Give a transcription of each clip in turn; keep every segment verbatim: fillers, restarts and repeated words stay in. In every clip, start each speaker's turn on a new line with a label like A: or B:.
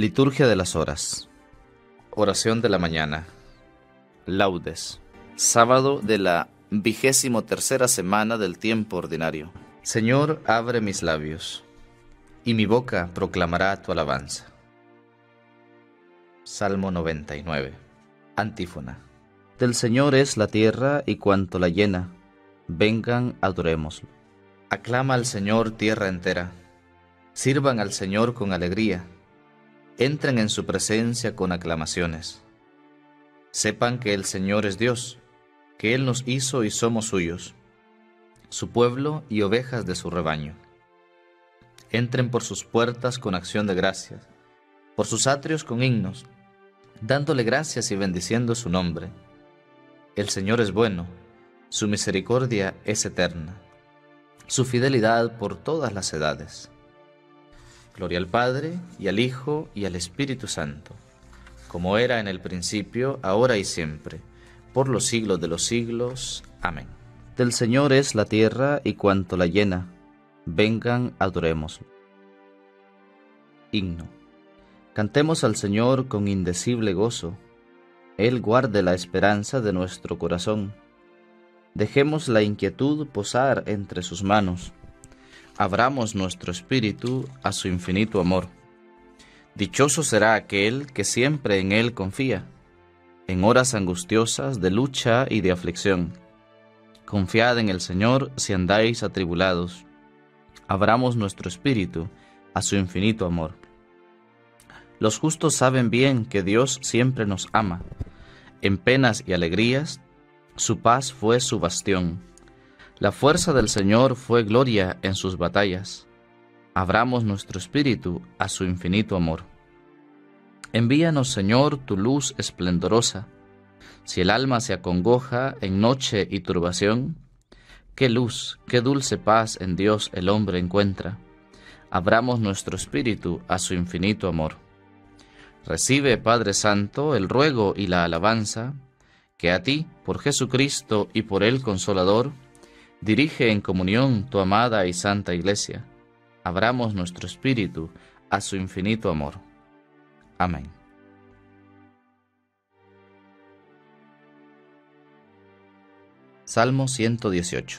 A: Liturgia de las horas. Oración de la mañana. Laudes. Sábado de la vigésimo tercera semana del tiempo ordinario. Señor, abre mis labios, y mi boca proclamará tu alabanza. Salmo noventa y nueve. Antífona. Del Señor es la tierra y cuanto la llena. Vengan, adorémoslo. Aclama al Señor tierra entera. Sirvan al Señor con alegría. Entren en su presencia con aclamaciones. Sepan que el Señor es Dios, que Él nos hizo y somos suyos, su pueblo y ovejas de su rebaño. Entren por sus puertas con acción de gracias, por sus atrios con himnos, dándole gracias y bendiciendo su nombre. El Señor es bueno, su misericordia es eterna, su fidelidad por todas las edades. Gloria al Padre, y al Hijo, y al Espíritu Santo, como era en el principio, ahora y siempre, por los siglos de los siglos. Amén. Del Señor es la tierra y cuanto la llena. Vengan, adorémoslo. Himno. Cantemos al Señor con indecible gozo. Él guarde la esperanza de nuestro corazón. Dejemos la inquietud posar entre sus manos. Abramos nuestro espíritu a su infinito amor. Dichoso será aquel que siempre en Él confía, en horas angustiosas de lucha y de aflicción. Confiad en el Señor si andáis atribulados. Abramos nuestro espíritu a su infinito amor. Los justos saben bien que Dios siempre nos ama. En penas y alegrías, su paz fue su bastión. La fuerza del Señor fue gloria en sus batallas. Abramos nuestro espíritu a su infinito amor. Envíanos, Señor, tu luz esplendorosa. Si el alma se acongoja en noche y turbación, qué luz, qué dulce paz en Dios el hombre encuentra. Abramos nuestro espíritu a su infinito amor. Recibe, Padre Santo, el ruego y la alabanza, que a ti, por Jesucristo y por el Consolador, dirige en comunión tu amada y santa Iglesia. Abramos nuestro espíritu a su infinito amor. Amén. Salmo ciento dieciocho.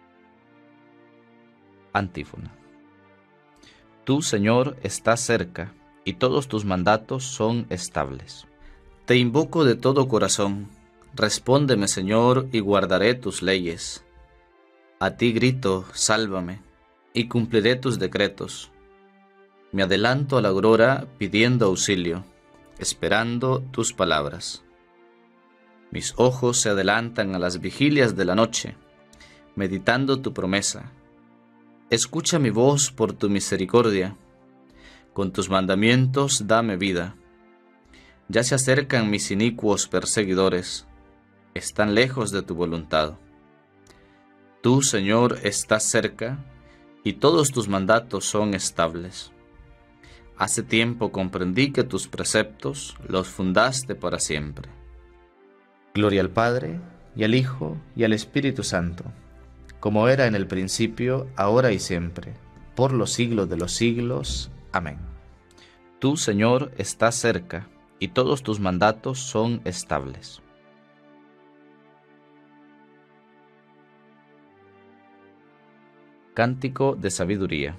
A: Antífona. Tú, Señor, estás cerca, y todos tus mandatos son estables. Te invoco de todo corazón. Respóndeme, Señor, y guardaré tus leyes. A ti grito, sálvame, y cumpliré tus decretos. Me adelanto a la aurora pidiendo auxilio, esperando tus palabras. Mis ojos se adelantan a las vigilias de la noche, meditando tu promesa. Escucha mi voz por tu misericordia. Con tus mandamientos dame vida. Ya se acercan mis inicuos perseguidores, están lejos de tu voluntad. Tú, Señor, estás cerca, y todos tus mandatos son estables. Hace tiempo comprendí que tus preceptos los fundaste para siempre. Gloria al Padre, y al Hijo, y al Espíritu Santo, como era en el principio, ahora y siempre, por los siglos de los siglos. Amén. Tú, Señor, estás cerca, y todos tus mandatos son estables. Cántico de sabiduría.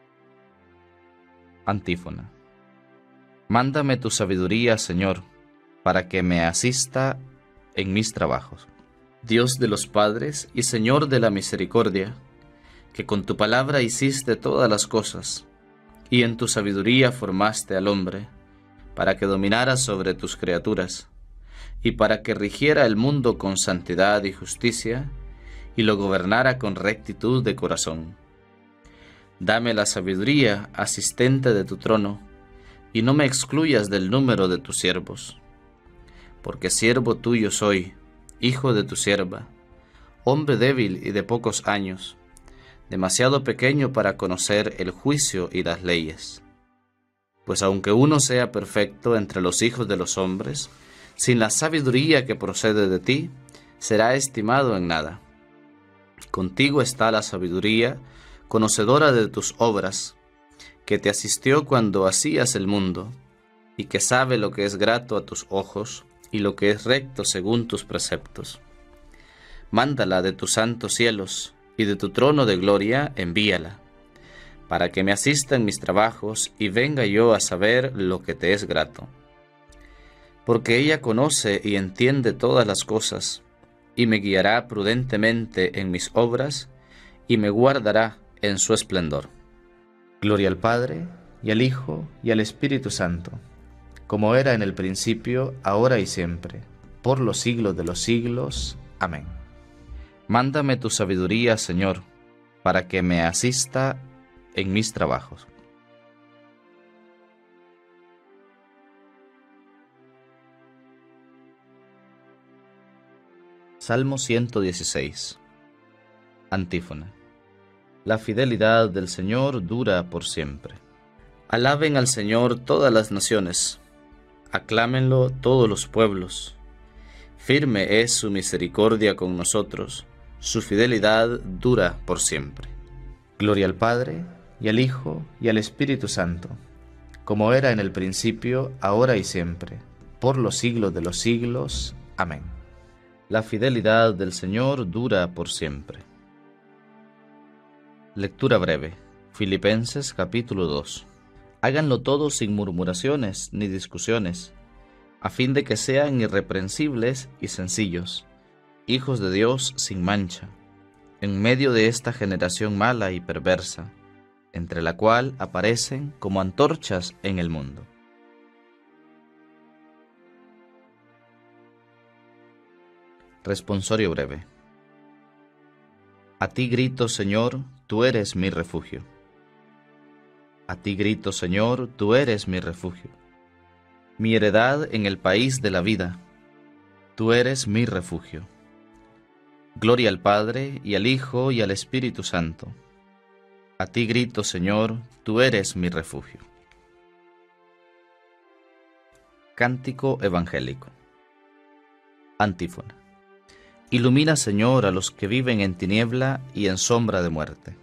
A: Antífona. Mándame tu sabiduría, Señor, para que me asista en mis trabajos. Dios de los padres y Señor de la misericordia, que con tu palabra hiciste todas las cosas, y en tu sabiduría formaste al hombre, para que dominara sobre tus criaturas, y para que rigiera el mundo con santidad y justicia, y lo gobernara con rectitud de corazón. Dame la sabiduría, asistente de tu trono, y no me excluyas del número de tus siervos. Porque siervo tuyo soy, hijo de tu sierva, hombre débil y de pocos años, demasiado pequeño para conocer el juicio y las leyes. Pues aunque uno sea perfecto entre los hijos de los hombres, sin la sabiduría que procede de ti, será estimado en nada. Contigo está la sabiduría, conocedora de tus obras, que te asistió cuando hacías el mundo, y que sabe lo que es grato a tus ojos y lo que es recto según tus preceptos. Mándala de tus santos cielos, y de tu trono de gloria envíala, para que me asista en mis trabajos y venga yo a saber lo que te es grato. Porque ella conoce y entiende todas las cosas, y me guiará prudentemente en mis obras, y me guardará en su esplendor. Gloria al Padre, y al Hijo, y al Espíritu Santo, como era en el principio, ahora y siempre, por los siglos de los siglos. Amén. Mándame tu sabiduría, Señor, para que me asista en mis trabajos. Salmo ciento dieciséis. Antífona. La fidelidad del Señor dura por siempre. Alaben al Señor todas las naciones, aclámenlo todos los pueblos. Firme es su misericordia con nosotros, su fidelidad dura por siempre. Gloria al Padre, y al Hijo, y al Espíritu Santo, como era en el principio, ahora y siempre, por los siglos de los siglos. Amén. La fidelidad del Señor dura por siempre. Lectura breve. Filipenses capítulo dos. Háganlo todo sin murmuraciones ni discusiones, a fin de que sean irreprensibles y sencillos, hijos de Dios sin mancha, en medio de esta generación mala y perversa, entre la cual aparecen como antorchas en el mundo. Responsorio breve. A ti grito, Señor, tú eres mi refugio. A ti grito, Señor, tú eres mi refugio. Mi heredad en el país de la vida, tú eres mi refugio. Gloria al Padre, y al Hijo, y al Espíritu Santo. A ti grito, Señor, tú eres mi refugio. Cántico evangélico. Antífona. Ilumina, Señor, a los que viven en tiniebla y en sombra de muerte.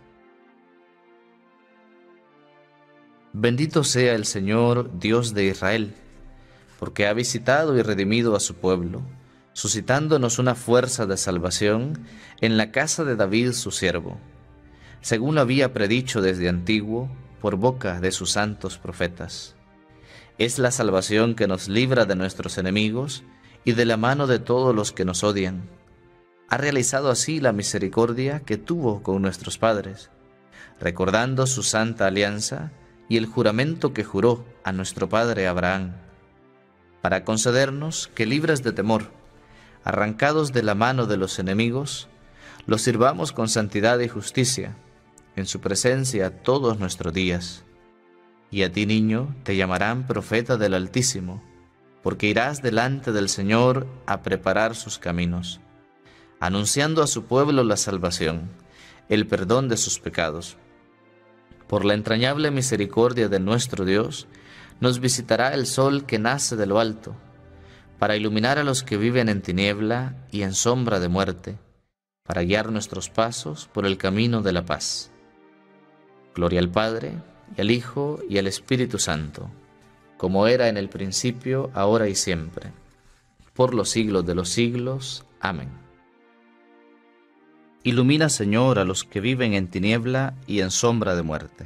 A: Bendito sea el Señor, Dios de Israel, porque ha visitado y redimido a su pueblo, suscitándonos una fuerza de salvación en la casa de David su siervo, según lo había predicho desde antiguo por boca de sus santos profetas. Es la salvación que nos libra de nuestros enemigos y de la mano de todos los que nos odian. Ha realizado así la misericordia que tuvo con nuestros padres, recordando su santa alianza y el juramento que juró a nuestro padre Abraham, para concedernos que, libres de temor, arrancados de la mano de los enemigos, los sirvamos con santidad y justicia, en su presencia todos nuestros días. Y a ti, niño, te llamarán profeta del Altísimo, porque irás delante del Señor a preparar sus caminos, anunciando a su pueblo la salvación, el perdón de sus pecados. Por la entrañable misericordia de nuestro Dios, nos visitará el sol que nace de lo alto, para iluminar a los que viven en tiniebla y en sombra de muerte, para guiar nuestros pasos por el camino de la paz. Gloria al Padre, y al Hijo, y al Espíritu Santo, como era en el principio, ahora y siempre, por los siglos de los siglos. Amén. Ilumina, Señor, a los que viven en tiniebla y en sombra de muerte.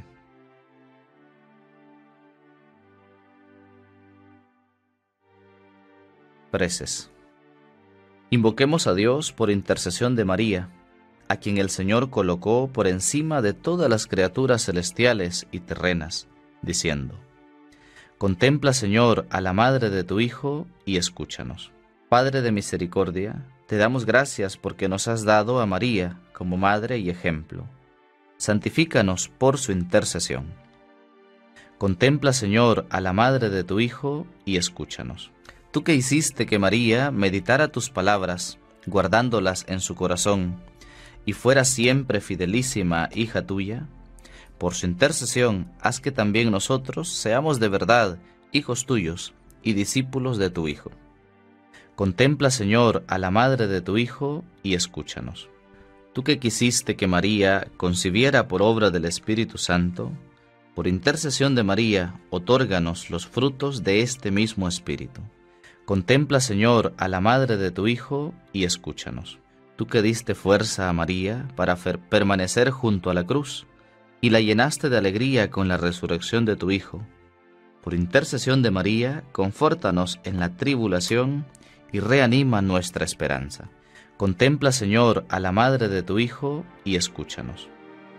A: Preces. Invoquemos a Dios por intercesión de María, a quien el Señor colocó por encima de todas las criaturas celestiales y terrenas, diciendo: Contempla, Señor, a la madre de tu Hijo y escúchanos. Padre de misericordia, te damos gracias porque nos has dado a María como madre y ejemplo. Santifícanos por su intercesión. Contempla, Señor, a la madre de tu Hijo y escúchanos. Tú que hiciste que María meditara tus palabras, guardándolas en su corazón, y fuera siempre fidelísima hija tuya, por su intercesión haz que también nosotros seamos de verdad hijos tuyos y discípulos de tu Hijo. Contempla, Señor, a la madre de tu Hijo y escúchanos. Tú que quisiste que María concibiera por obra del Espíritu Santo, Por intercesión de María, otórganos los frutos de este mismo Espíritu. Contempla, Señor, a la madre de tu Hijo y escúchanos. Tú que diste fuerza a María para permanecer junto a la cruz y la llenaste de alegría con la resurrección de tu Hijo. Por intercesión de María, confórtanos en la tribulación y reanima nuestra esperanza. Contempla, Señor, a la madre de tu Hijo y escúchanos.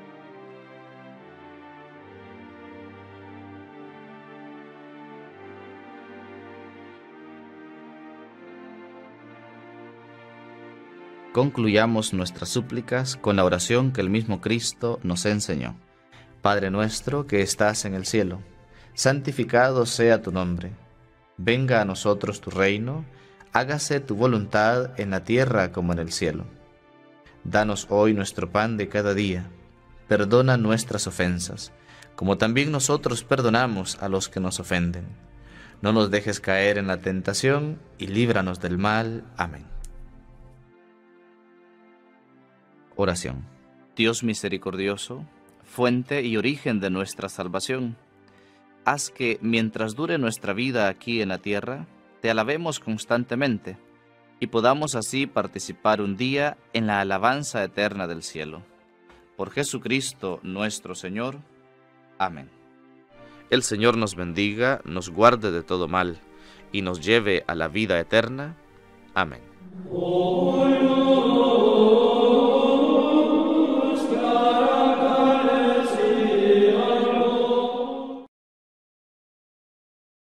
A: Concluyamos nuestras súplicas con la oración que el mismo Cristo nos enseñó. Padre nuestro que estás en el cielo, santificado sea tu nombre. Venga a nosotros tu reino, hágase tu voluntad en la tierra como en el cielo. Danos hoy nuestro pan de cada día. Perdona nuestras ofensas, como también nosotros perdonamos a los que nos ofenden. No nos dejes caer en la tentación y líbranos del mal. Amén. Oración. Dios misericordioso, fuente y origen de nuestra salvación, haz que, mientras dure nuestra vida aquí en la tierra, te alabemos constantemente y podamos así participar un día en la alabanza eterna del cielo. Por Jesucristo nuestro Señor. Amén. El Señor nos bendiga, nos guarde de todo mal y nos lleve a la vida eterna. Amén.